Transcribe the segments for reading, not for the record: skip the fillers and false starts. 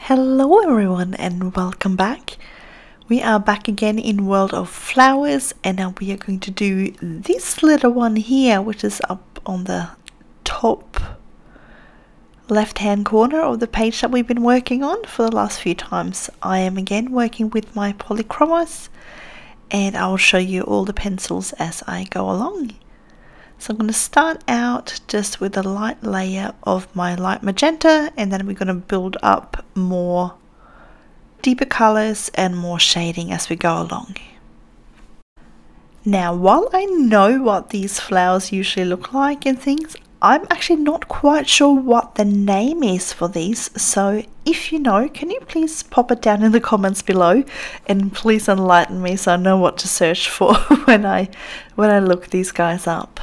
Hello everyone and welcome back. We are back again in World of Flowers, and now we are going to do this little one here, which is up on the top left hand corner of the page that we've been working on for the last few times. I am again working with my Polychromos, and I will show you all the pencils as I go along. So I'm going to start out just with a light layer of my light magenta, and then we're going to build up more deeper colors and more shading as we go along. Now, while I know what these flowers usually look like and things, I'm actually not quite sure what the name is for these. So if you know, can you please pop it down in the comments below, and please enlighten me so I know what to search for when I look these guys up.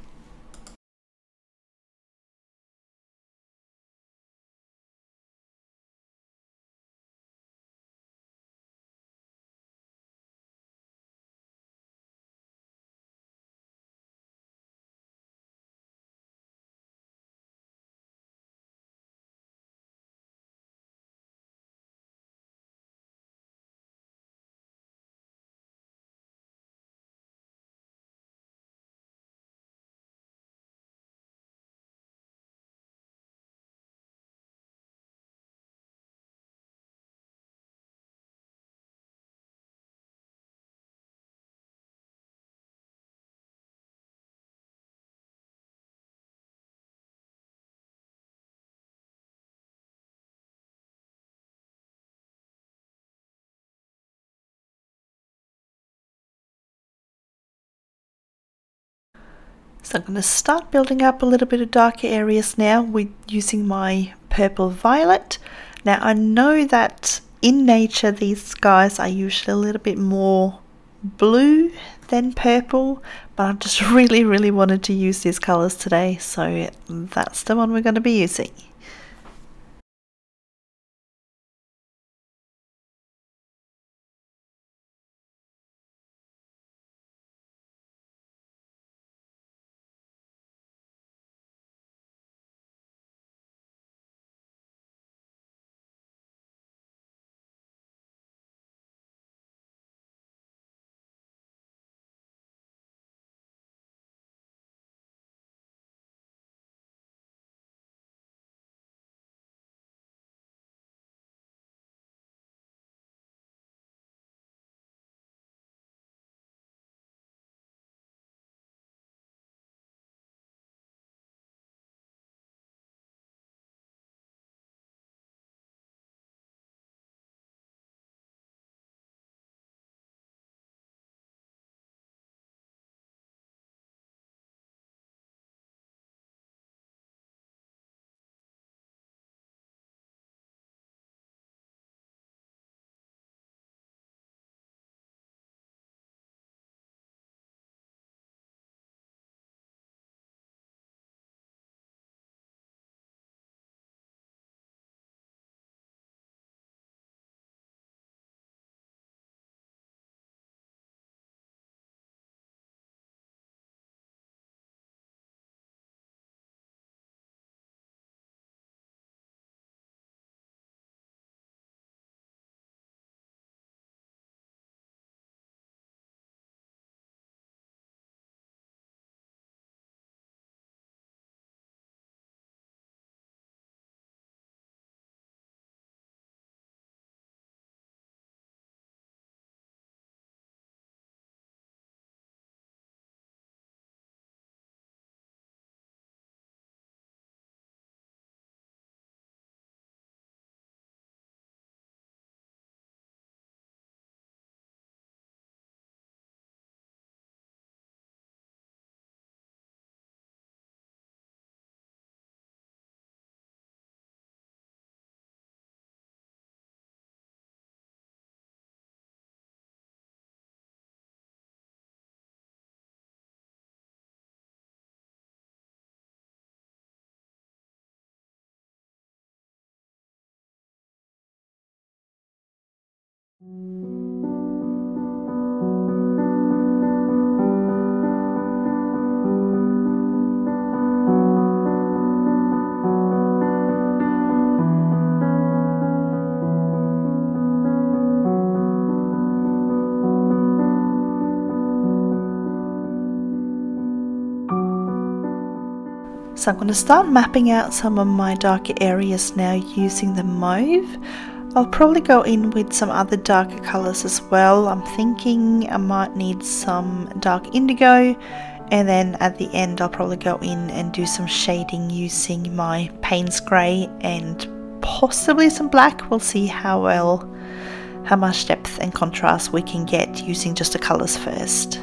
So I'm going to start building up a little bit of darker areas now with using my purple violet. Now I know that in nature these guys are usually a little bit more blue than purple, but I just really wanted to use these colors today, so that's the one we're going to be using. So I'm going to start mapping out some of my darker areas now using the mauve. I'll probably go in with some other darker colors as well. I'm thinking I might need some dark indigo, and then at the end I'll probably go in and do some shading using my Payne's grey and possibly some black. We'll see how much depth and contrast we can get using just the colors first.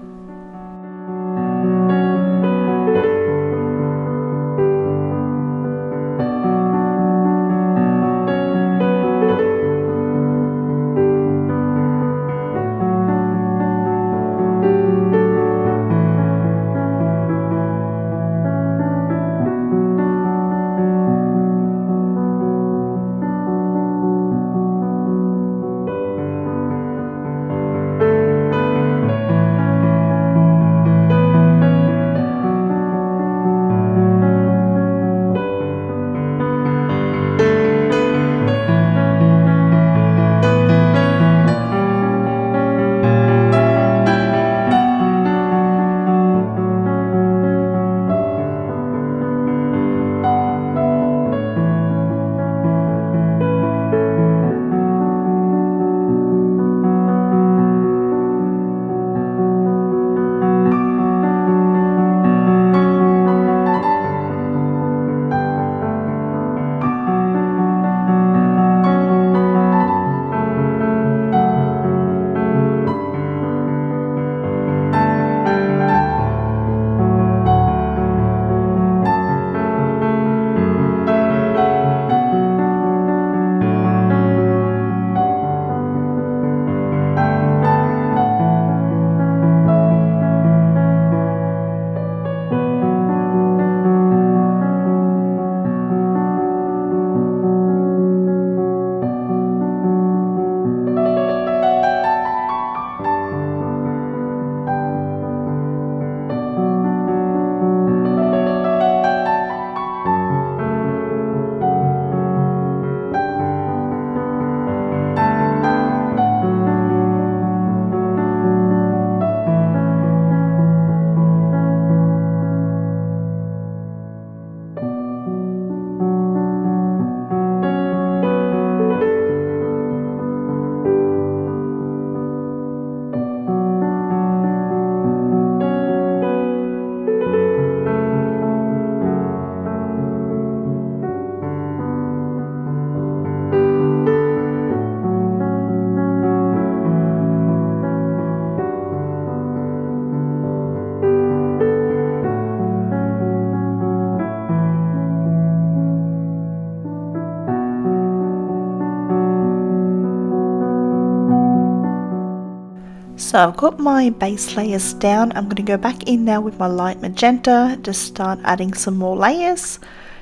So I've got my base layers down. I'm going to go back in now with my light magenta, just start adding some more layers,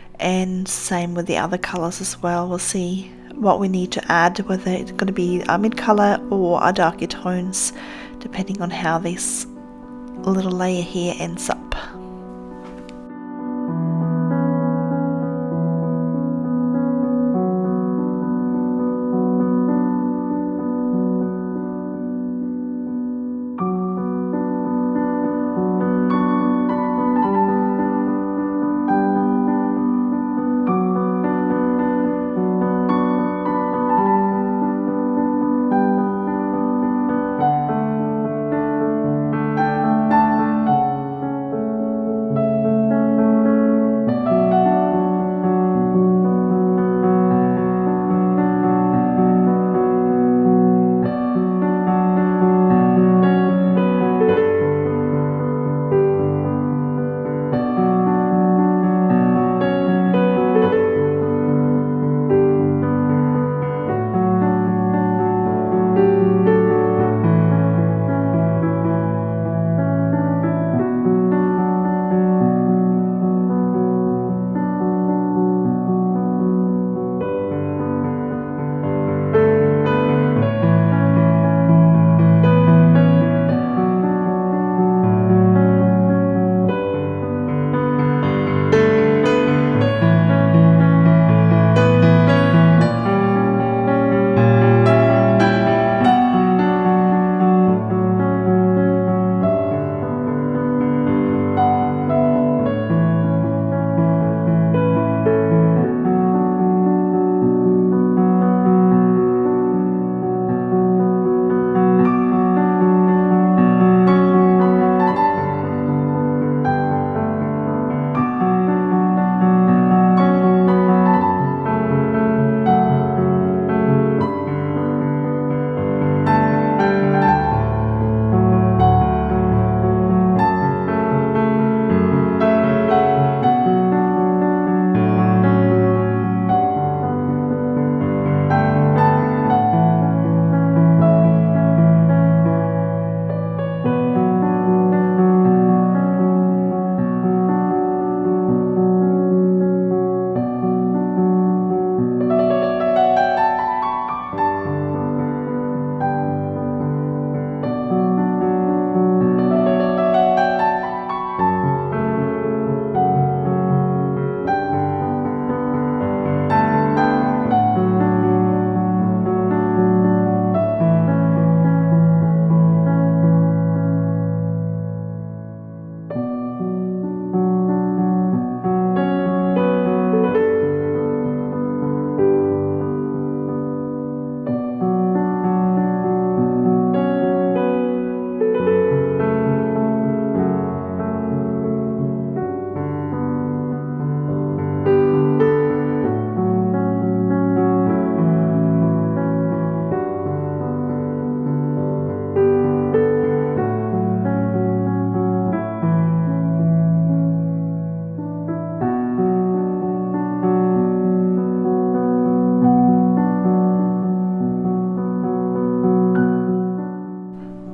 and same with the other colors as well. We'll see what we need to add, whether it's going to be our mid color or our darker tones, depending on how this little layer here ends up.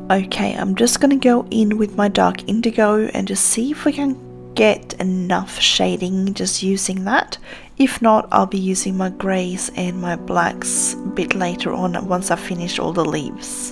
Okay, I'm just gonna go in with my dark indigo and just see if we can get enough shading just using that. If not, I'll be using my greys and my blacks a bit later on once I've finished all the leaves.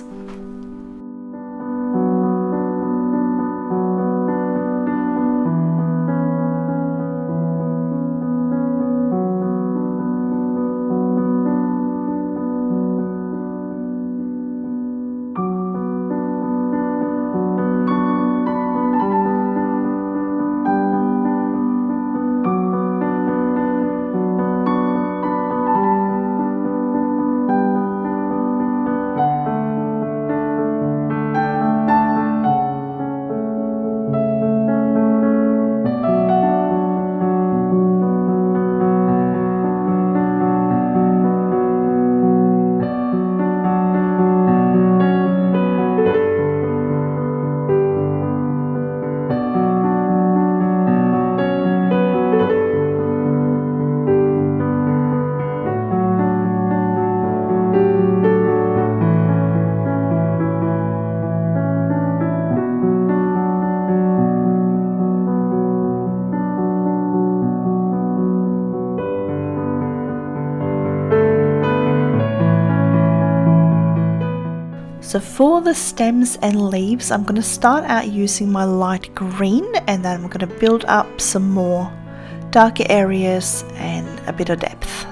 So for the stems and leaves, I'm going to start out using my light green, and then I'm going to build up some more darker areas and a bit of depth.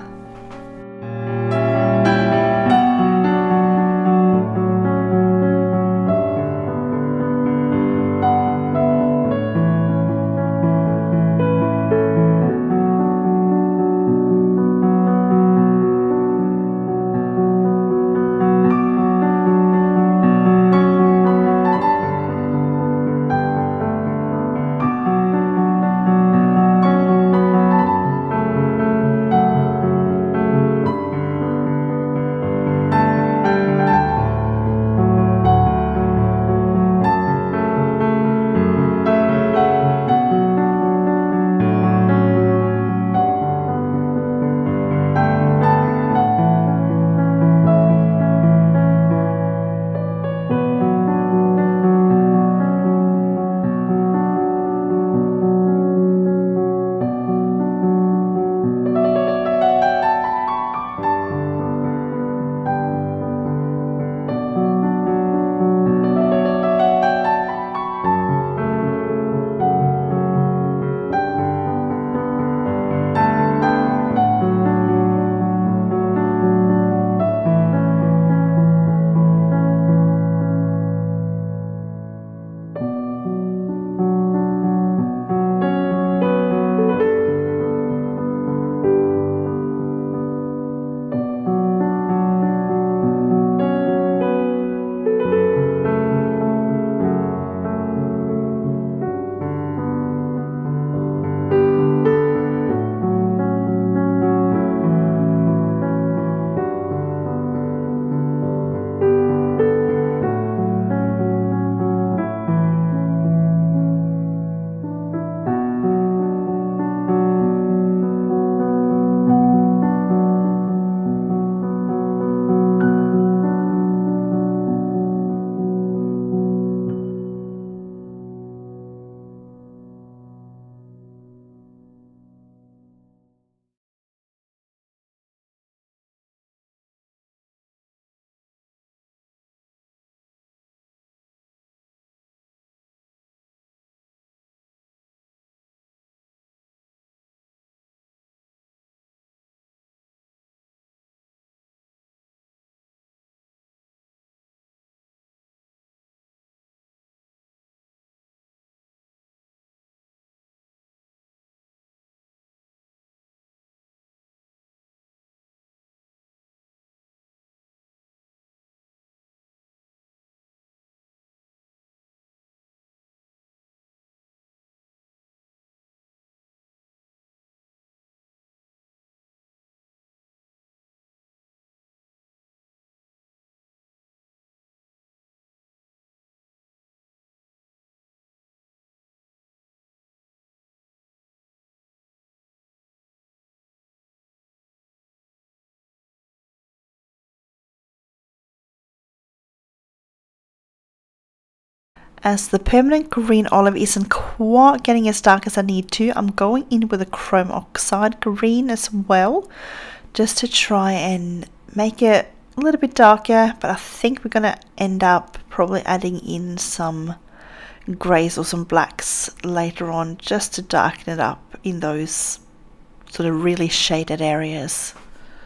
as the permanent green olive isn't quite getting as dark as I need to, I'm going in with a chrome oxide green as well, just to try and make it a little bit darker. But I think we're going to end up probably adding in some greys or some blacks later on, just to darken it up in those sort of really shaded areas.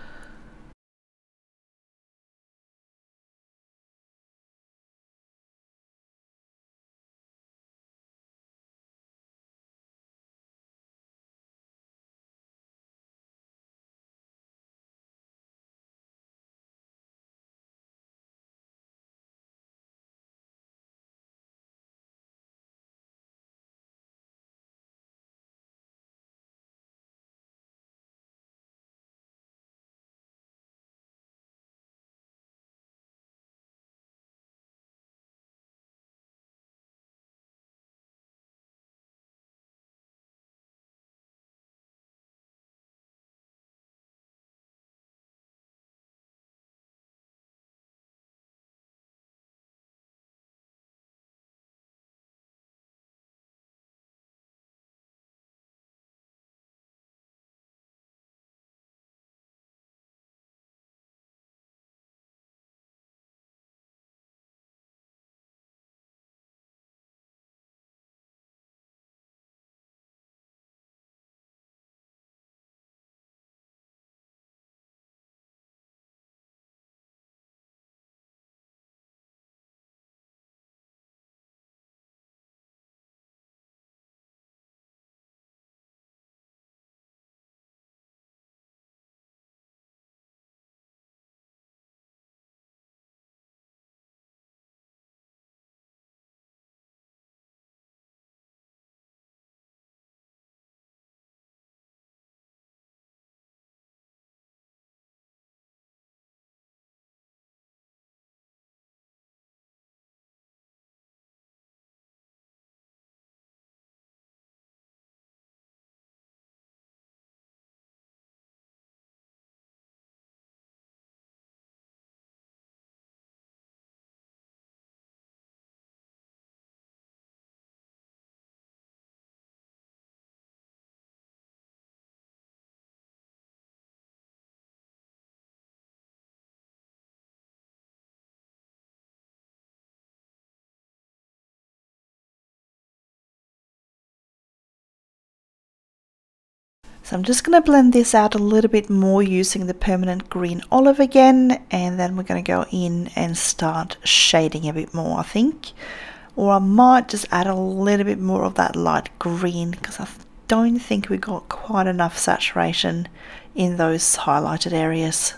So I'm just going to blend this out a little bit more using the permanent green olive again, and then we're going to go in and start shading a bit more, I think. Or I might just add a little bit more of that light green, because I don't think we got quite enough saturation in those highlighted areas.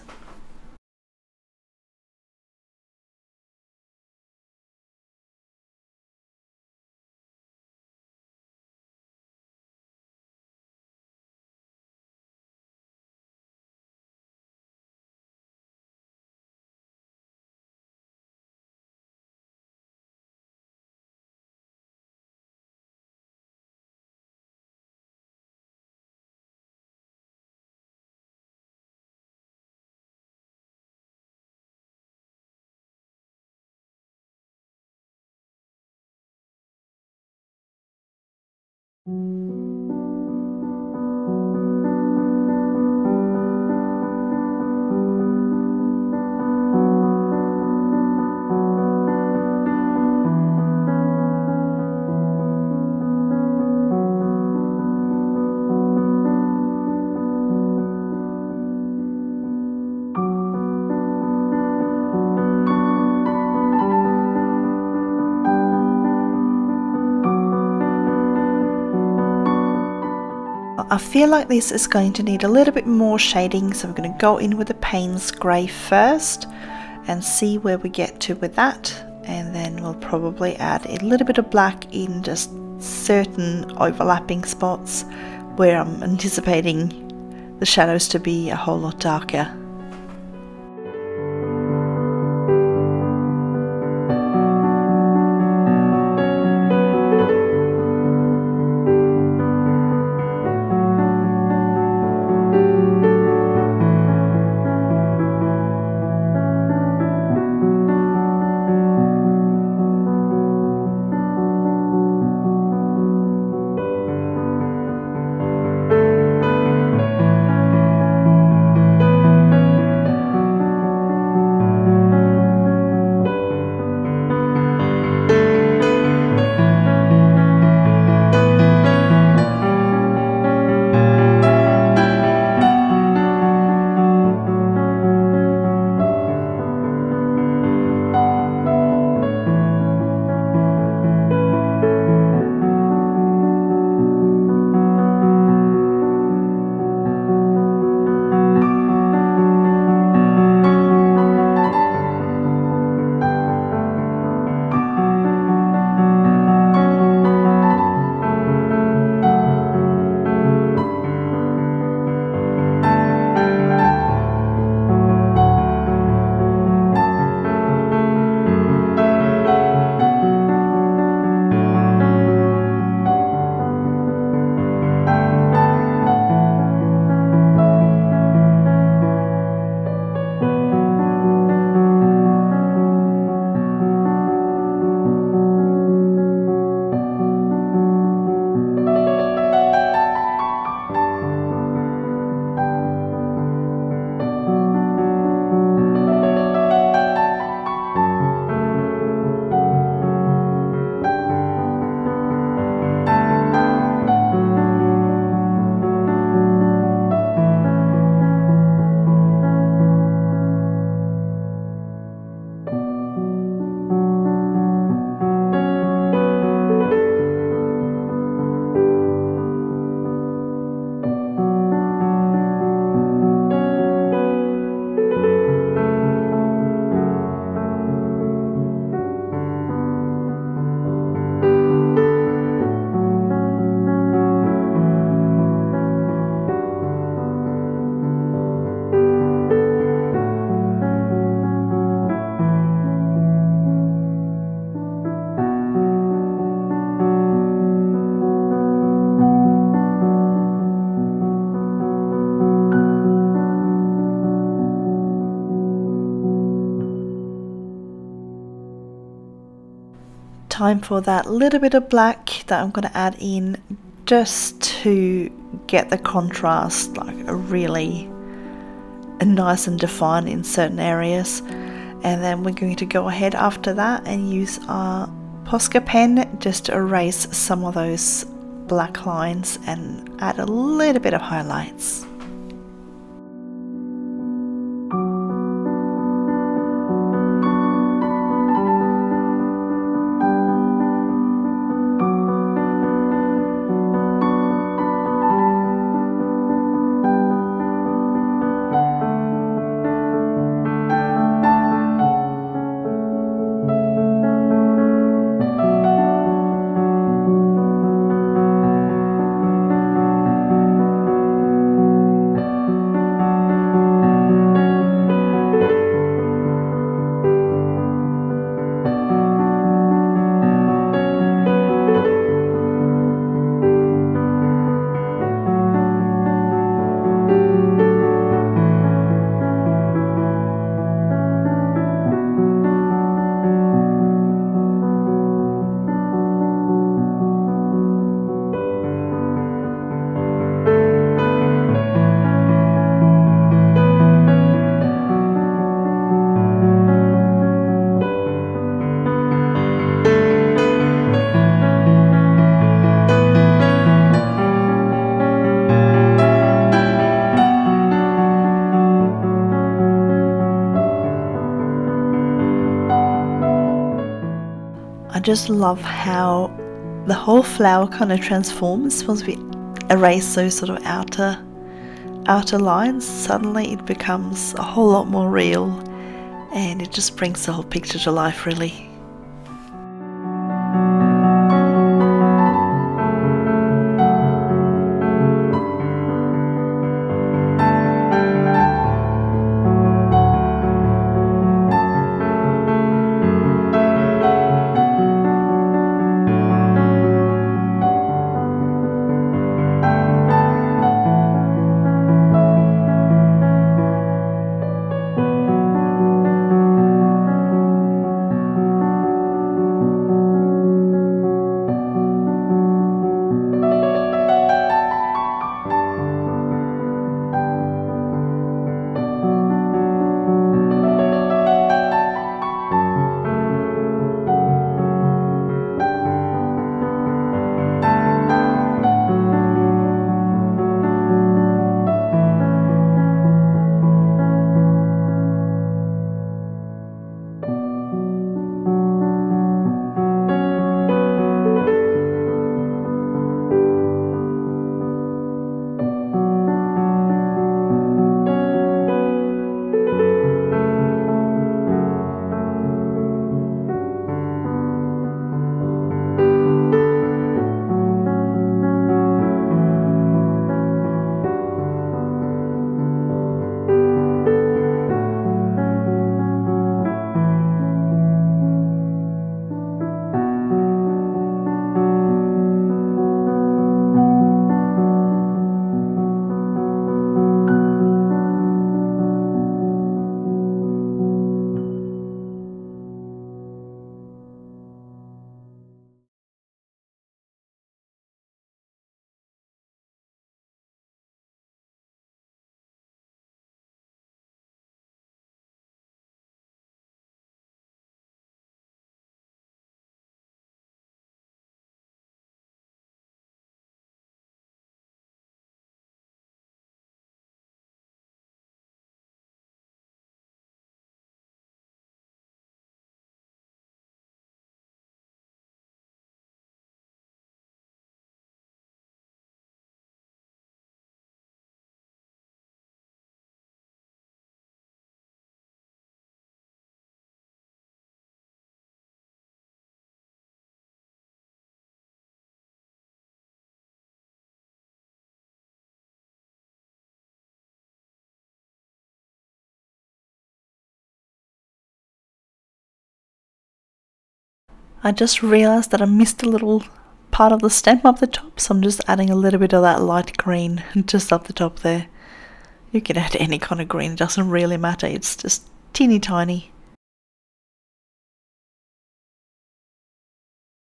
I feel like this is going to need a little bit more shading, so I'm going to go in with the Payne's Grey first and see where we get to with that, and then we'll probably add a little bit of black in just certain overlapping spots where I'm anticipating the shadows to be a whole lot darker. time for that little bit of black that I'm going to add in just to get the contrast like really nice and defined in certain areas. And then we're going to go ahead after that and use our Posca pen just to erase some of those black lines and add a little bit of highlights. I just love how the whole flower kind of transforms once we erase those sort of outer lines. Suddenly it becomes a whole lot more real, and it just brings the whole picture to life really. I just realized that I missed a little part of the stem up the top, so I'm just adding a little bit of that light green just up the top there. You can add any kind of green, it doesn't really matter, it's just teeny tiny.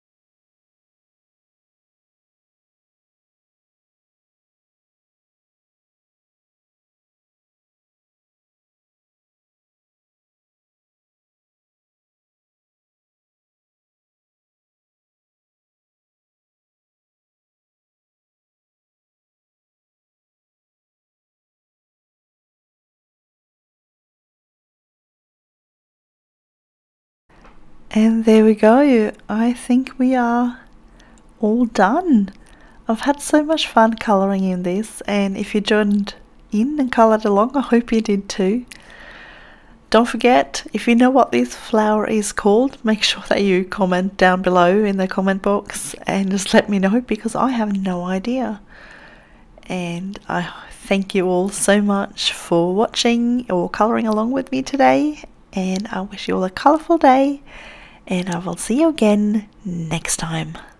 And there we go. I think we are all done. I've had so much fun colouring in this, and if you joined in and coloured along, I hope you did too. Don't forget, if you know what this flower is called, make sure that you comment down below in the comment box and just let me know, because I have no idea. And I thank you all so much for watching or colouring along with me today, and I wish you all a colourful day, and I will see you again next time.